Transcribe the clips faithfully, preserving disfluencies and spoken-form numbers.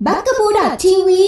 บักกะบูดอททีวี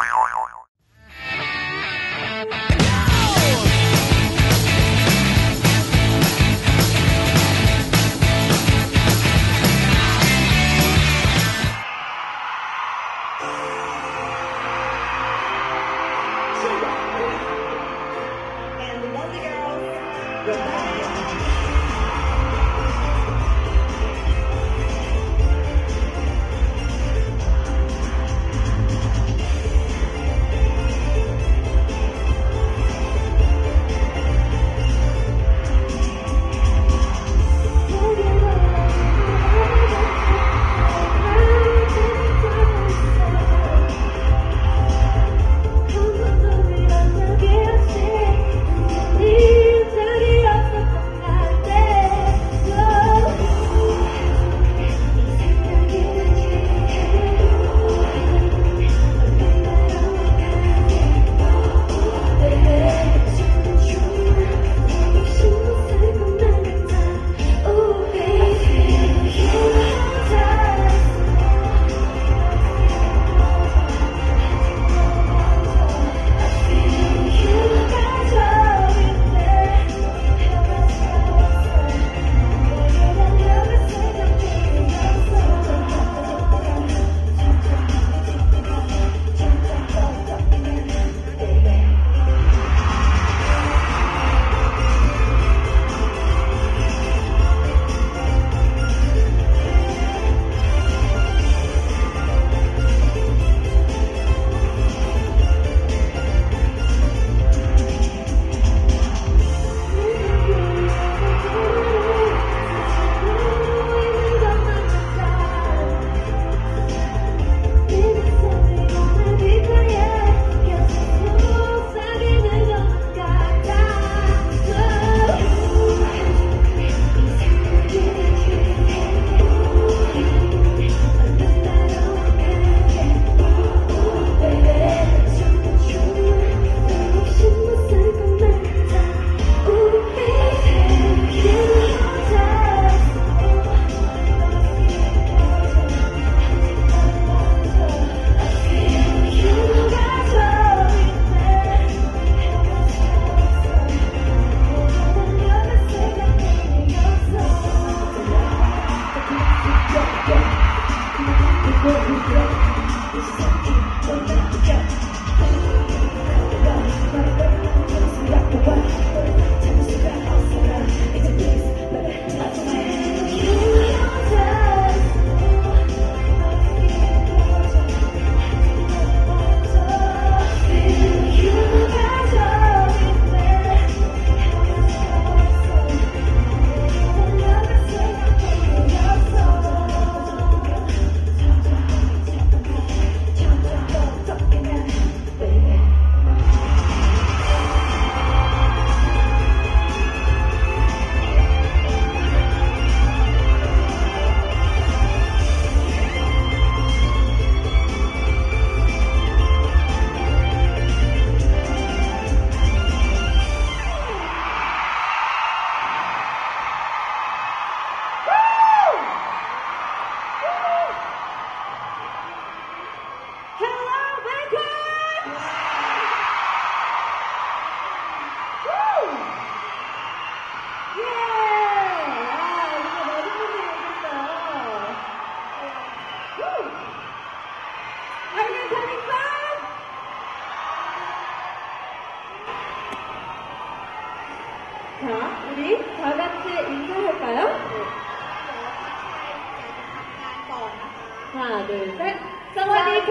하나, 둘, 셋. 사와디카,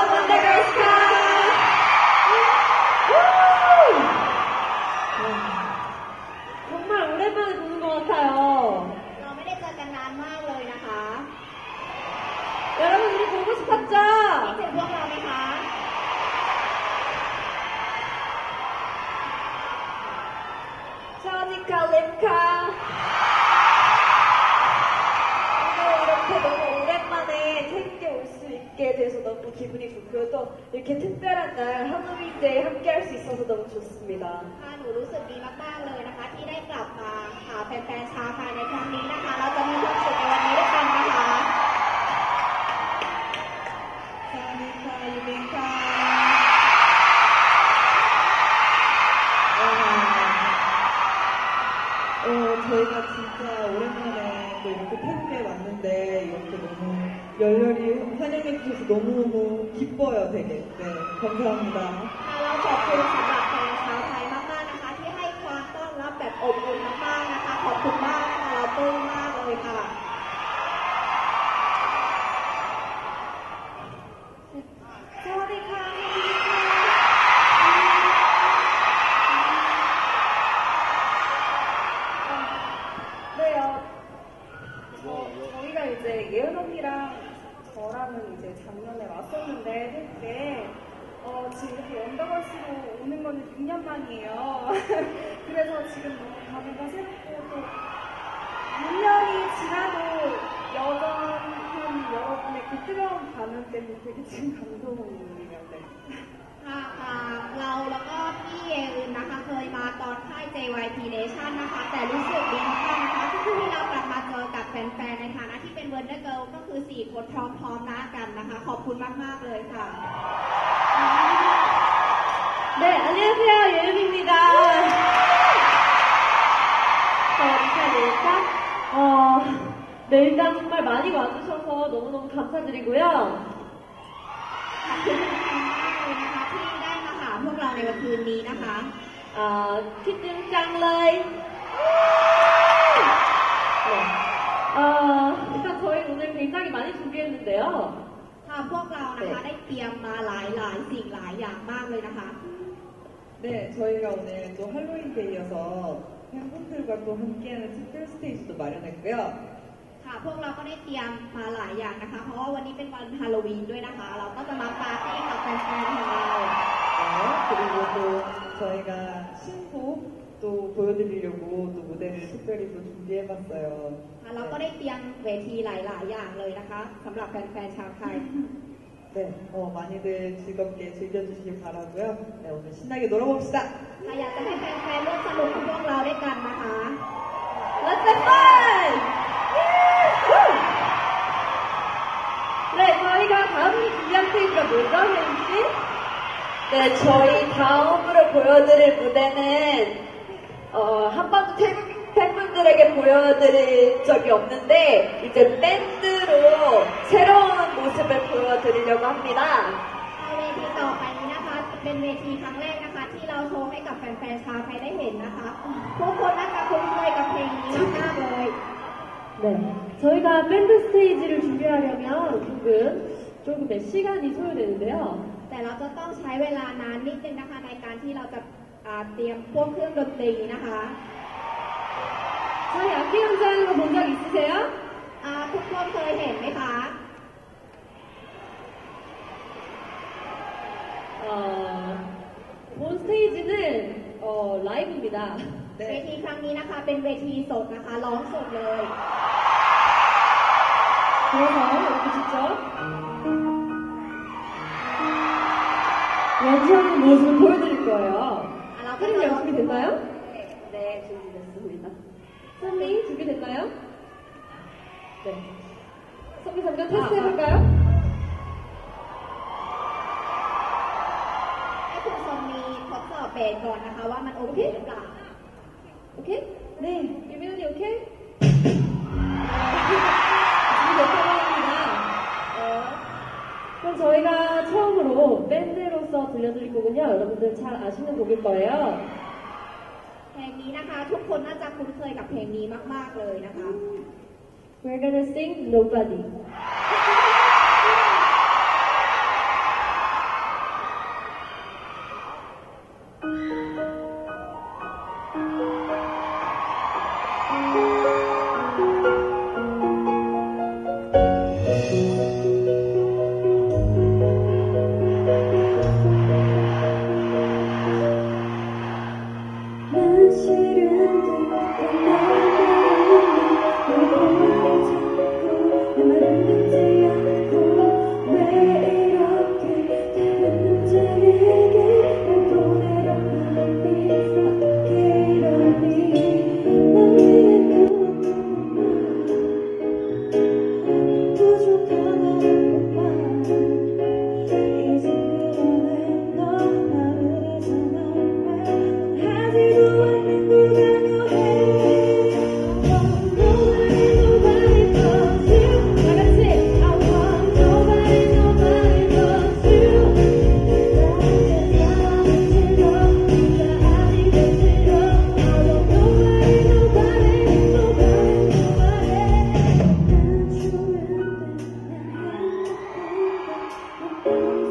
원더걸스카. 정말 오랜만에 보는 것 같아요. เราไม่ได้เจอกันนานมากเลยนะคะ 여러분 우리 보고 싶었죠? คิดถึงพวกเราไหมคะ 사와디카, 렘카. 이렇게 너무 오랜만에 태국에 올 수 있게 돼서 너무 기분이 좋고요. 또 이렇게 특별한 날 하노이데이 함께 할 수 있어서 너무 좋습니다. หนูรู้สึกดีมากๆเลยนะคะที่ได้กลับมาหาแฟนๆชาวไทยในครั้งนี้นะคะ เราจะมีความสุขในวันนี้ด้วยกันนะคะขอบคุณค่ะ 어, 저희가 진짜 오랜만에 또 이렇게 태국에 왔는데 이렇게 너무 열렬히 환영해 주셔서 너무너무 기뻐요, 되게. 네, 감사합니다. เราขอบคุณสำหรับแฟนชาวไทยมากๆนะคะที่ให้ความต้อนรับแบบอบอุ่นมากๆนะคะขอบคุณมากนะคะเราปลื้มมากเลยค่ะสวัสดีค่ะ 네, 어, 저, 저희가 이제 예은 언니랑 저랑은 이제 작년에 왔었는데 태국에 어, 지금 이렇게 언더걸스로 오는 거는 육 년 만이에요. 그래서 지금 너무 감회가 새롭고 또 육 년이 지나도 여전한 여러분의 그 뜨거운 반응 때문에 되게 지금 감동이에요. 네. ค่ะอ่าเราแล้วก็พี่เออึนนะคะเคยมาตอนค่าย เจ วาย พี Nation นะคะแต่รู้สึกดีมากๆนะคะที่ที่เรากลับมาเจอกับแฟนๆในฐานะที่เป็น Wonder Girl ก็คือสี่คนพร้อมๆหน้ากันนะคะขอบคุณมากๆเลยค่ะ 네, 안녕하세요. 예은입니다. 저 리카 리카. 어, 네, 일단 정말 많이 와주셔서 너무너무 감사드리고요. ขอบคุณมากๆเลยนะคะที่ได้มาหาพวกเราในวันคืนนี้นะคะ 아, 키튼 짱라이. 네. 어, 일단 저희 오늘 굉장히 많이 준비했는데요. ค่ะพวกเรานะคะได้เตรียมมาหลายหลายๆสิ่งหลายอย่างมากเลยนะคะ 네, 저희가 오늘 또 할로윈 데이여서 팬분들과 또 함께하는 특별 스테이지도 마련했고요. ค่ะพวกเราก็ได้เตรียมมาหลายอย่างนะคะ เพราะว่าวันนี้เป็นวันฮาโลวีนด้วยนะคะ เราก็จะมาปาร์ตี้กับแฟนๆของเรา 네, 그리고 또 저희가 신곡 또 보여드리려고 또 무대를 특별히 또 준비해봤어요. ค่ะเราก็ได้เตรียมเวทีหลายๆอย่างเลยนะคะสำหรับแฟนๆชาวไทย 네, 어, 많이들 즐겁게 즐겨주시길 바라고요. 네, 오늘 신나게 놀아봅시다. ค่ะอยากจะให้แฟนๆร่วมสนุกกับพวกเราด้วยกันนะคะ Let's have fun! 네, 저희가 다음 준비한 스테이지가 뭐죠, 혜인씨? 네, 저희 다음으로 보여드릴 무대는 어, 한 번도 태국 팬분들에게 보여드릴 적이 없는데 이제 밴드로 새로운 모습을 보여드리려고 합니다. เวทีต่อไปนี้นะคะเป็นเวทีครั้งแรกนะคะที่เราโชว์ให้กับแฟนๆชาวไทยได้เห็นนะคะทุกคนน่าจะคุ้นเคยกับเพลงนี้มากๆเลย 네, 저희가 밴드 스테이지를 준비하려면 조금, 조금의 시간이 소요되는데요. แต่เราจะต้องใช้เวลานานนิดนึงนะคะในการที่เราจะอ่าเตรียมพวกเครื่องดนตรีนะคะ 저희 악기 연주하는 거 본 적 있으세요? อ่าทุกคนเคยเห็นไหมคะ 어, 본 스테이지는 어, 라이브입니다. เวทีครั้งนี้นะคะเป็นเวทีสดนะคะร้องสดเลย 그래서 이렇게 직접 연주하는 모습을 보여드릴 거예요. อ่าเราก็จะ 혜린이 ร้อง 준비됐나요? 네, 준비됐습니다. 선미 준비됐나요? 네. 선미 잠깐 테스트 해볼까요? ให้คุณซอมมีทดสอบเบสก่อนนะคะว่ามันโอเคหรือเปล่า 오케이? 네. 유민 언니 오케이? 준비됐다고 합니다. 어, 그럼 저희가 처음으로 밴드로서 들려드릴 곡은요. 여러분들 잘 아시는 곡일 거예요. เพลงนี้นะคะ ทุกคนน่าจะคุ้นเคยกับเพลงนี้มากๆเลยนะคะ We're gonna sing Nobody. 난 싫은데 내 말을 내 말을 듣지 ค่ะ